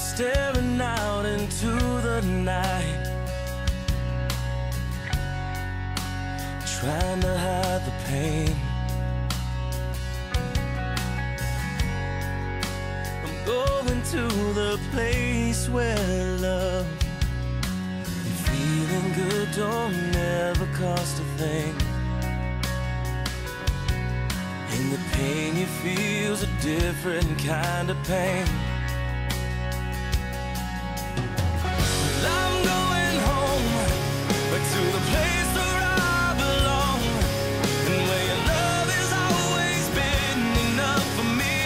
staring out into the night, trying to hide the pain. I'm going to the place where love and feeling good don't never cost a thing. And the pain you feel's a different kind of pain. I'm going home, back to the place where I belong, and where your love has always been enough for me.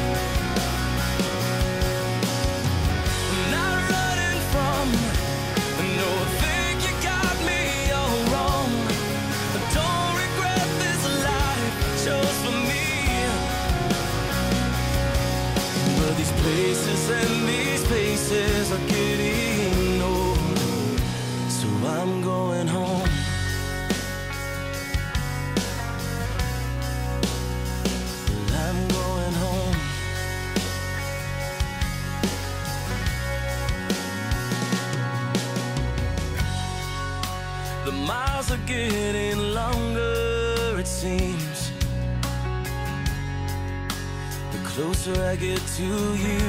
I'm not running from, no, I think you got me all wrong. I don't regret this life chose for me. But these places and these places are getting old, so I'm going home. I'm going home. The miles are getting longer, it seems, the closer I get to you.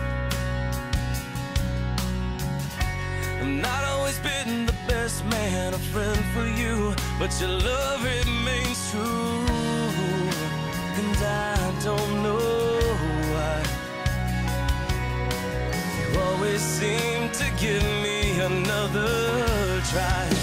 I'm not always been the best man, a friend for you, but your love remains true. And I don't know why you always seem to give me another try.